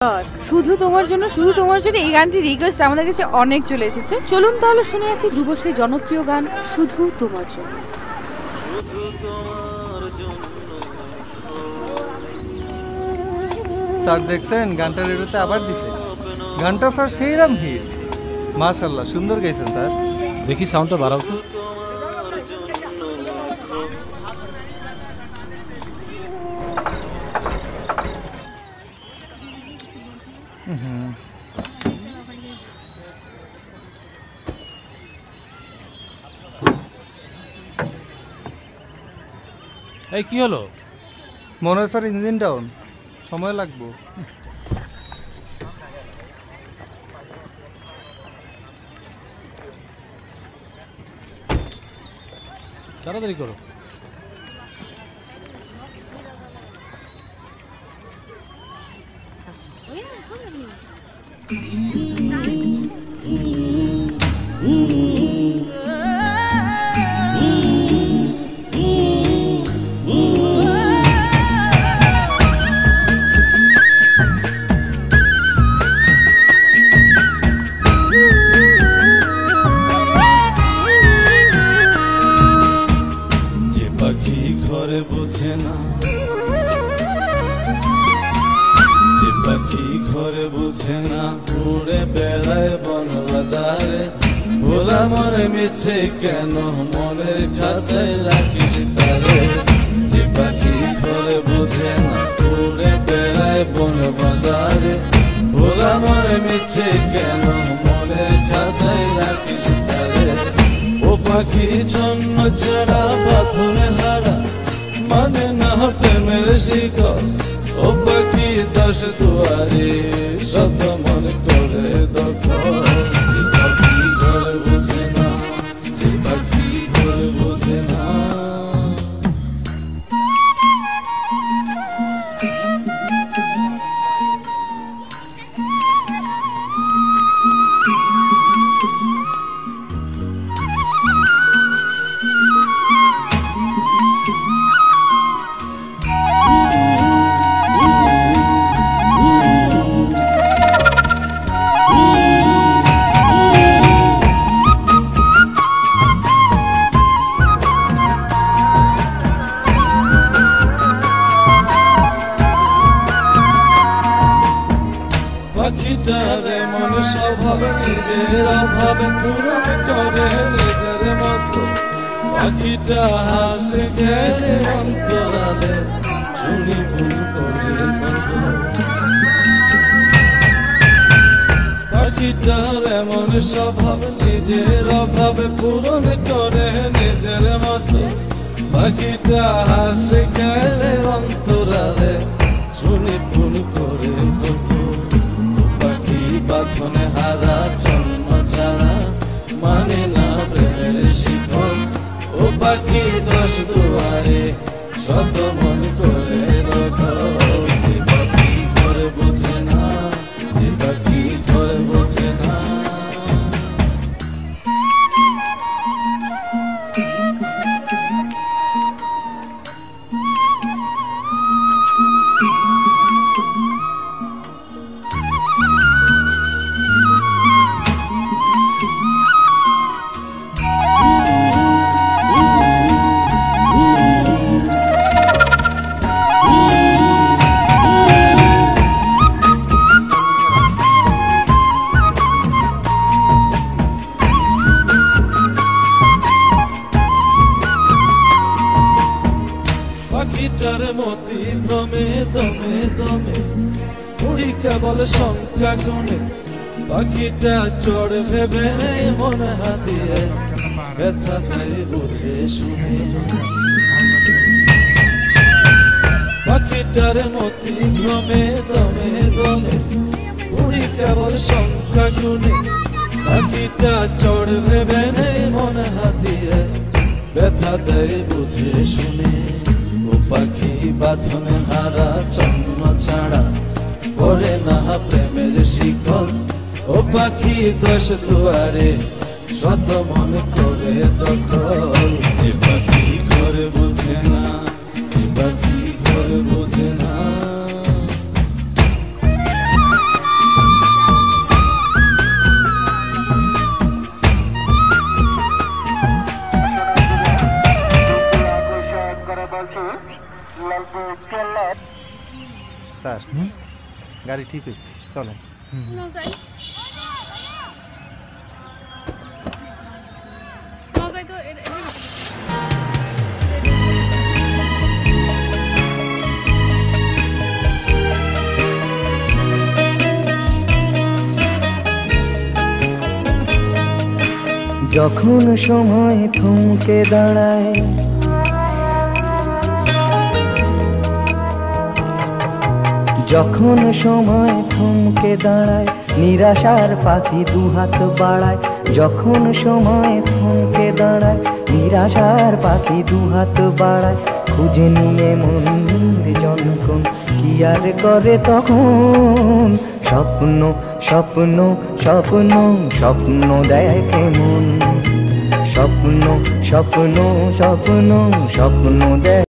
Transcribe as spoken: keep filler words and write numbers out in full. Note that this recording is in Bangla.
শুধু তোমার জন্য শুধু তোমার জন্য এই গানটি রিকোয়েস্ট আমাদের কাছে অনেক চলে এসেছে। চলুন তাহলে শুনে একটি ধ্রুবশ্রীর জনপ্রিয় গান শুধু তোমার জন্য। স্যার দেখছেন গানটা রেডিওতে আবার দিছে। গানটা স্যার সেইরকম হিট, মাশাআল্লাহ সুন্দর গাইছেন স্যার। দেখি সাউন্ডটা বাড়াও তো। এই কি হলো? মনে হয় স্যার ইঞ্জিন ডাউন, সময় লাগবে। তাড়াতাড়ি করো। কেন মনের খাঁচায় রাখিস তারে, যে পাখি ঘরে বোঝে না উড়ে বেড়ায় বন বাজারে। ভোলা মরে মিছে কেন মনের খাঁচায় রাখিস তারে। ও পাখি ছন্ন ছাড়া পাথরে হারা, মানে না প্রেমের শিকল। ও পাখি দশ দুয়ারে শত মন করে দখল। পাখিটারে মন স্বভাব নিজের অভাবে পূরণ করে নিজের মতো। পাখিটা হাসে খেলে অন্তরালে শুনি ভুল করে কত। পাখিটারে মন স্বভাব নিজের অভাবে পূরণ করে নিজের মতো। পাখিটা হাসে খেলে অন্তরালে শুনি ভুল করে কত। বাঁধনে হারা ছন্ন ছাড়া মানে না প্রেমের শিকল। ও পাখি দশ দুয়ারে শত মন করে দখল। যে পাখি ঘরে বোঝে না, যে পাখি ঘরে বোঝে না। পাখিটার মতি ভ্রমে দমে দমে উড়ি কেবল শঙ্কা কোণে। পাখিটা চড় ভেবে মন হাতিয়ে ব্যথা দেয় বুঝে শুনে। পাখিটার মতি ভ্রমে দমে দমে উড়ি কেবল শঙ্কা কোণে। পাখিটা চড় ভেবে মন হাতিয়ে ব্যথা দেয় বুঝে শুনে। ও পাখি বাঁধনে হারা ছন্ন ছাড়া পড়ে না প্রেমের শিকল। ও পাখি দশ দুয়ারে শত মন করে দখল। যে পাখি ঘরে বোঝে না, যে পাখি ঘরে বোঝে না। গাড়ি ঠিক হয়েছে, চলেন। না যাই না যাই তো এর- এর- যখন সময় থমকে দাঁড়ায়, যখন সময় থমকে দাঁড়ায়, নিরাশার পাখি দুহাত বাড়ায়। যখন সময় থমকে দাঁড়ায়, নিরাশার পাখি দুহাত বাড়ায়। খুঁজে নিয়ে মন নির্জনক্ষণ কি আর করে তখন। স্বপ্ন স্বপ্ন স্বপ্ন স্বপ্ন দেখে মন। স্বপ্ন স্বপ্ন স্বপ্ন স্বপ্ন দেখ।